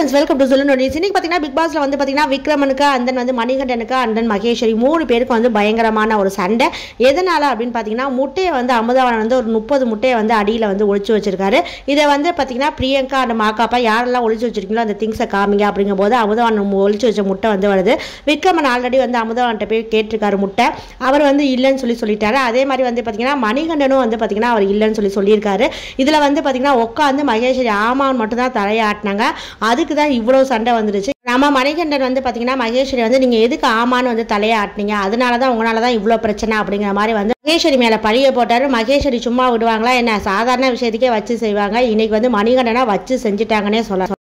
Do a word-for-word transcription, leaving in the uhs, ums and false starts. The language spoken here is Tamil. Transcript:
ஃப்ரெண்ட்ஸ், வெல்கம் டு சொல்லு நோட்டீஸ். இன்னைக்கு பார்த்தீங்கன்னா பிக் பாஸ்ல வந்து பார்த்தீங்கன்னா விக்ரமனுக்கு அண்ட் தென் வந்து மணிகண்டனுக்கு அண்ட் தென் மகேஸ்வரி மூணு பேருக்கு வந்து பயங்கரமான ஒரு சண்டை. எதனால அப்படின்னு பார்த்தீங்கன்னா முட்டையை வந்து அமுதவாணன் வந்து ஒரு முப்பது முட்டையை வந்து அடியில் வந்து ஒழிச்சு வச்சிருக்காரு. இதை வந்து பார்த்தீங்கன்னா பிரியங்கா அண்ட் மாக்காப்பா யாரெல்லாம் ஒழிச்சு வச்சிருக்கீங்களோ அந்த திங்ஸை காமிங்க அப்படிங்கும் போது அமுதவாணன் ஒழிச்சு வச்ச முட்டை வந்து வருது. விக்ரமன் ஆல்ரெடி வந்து அமுதவான்கிட்ட போய் கேட்டிருக்காரு முட்டை. அவர் வந்து இல்லைன்னு சொல்லி சொல்லிட்டாரு. அதே மாதிரி வந்து பார்த்தீங்கன்னா மணிகண்டனும் வந்து பார்த்தீங்கன்னா அவர் இல்லைன்னு சொல்லி சொல்லியிருக்காரு. இதில் வந்து பார்த்தீங்கன்னா உட்காந்து மகேஸ்வரி ஆமான்னு மட்டும் தான் தலையாட்டினாங்க. அதுக்கு தான் இவ்வளோ சண்டை வந்துடுச்சு. நம்ம மணிகண்டன் வந்து பார்த்தீங்கன்னா மகேஸ்வரி வந்து நீங்கள் எதுக்கு ஆமான்னு வந்து தலையை ஆட்டினீங்க, அதனால தான் உங்களால தான் இவ்வளோ பிரச்சனை அப்படிங்கிற மாதிரி வந்து மகேஸ்வரி மேலே பழிய போட்டார். மகேஸ்வரி சும்மா விடுவாங்களா என்ன, சாதாரண விஷயத்துக்கே வச்சு செய்வாங்க. இன்னைக்கு வந்து மணிகண்டனா வச்சு செஞ்சுட்டாங்கன்னே சொல்ல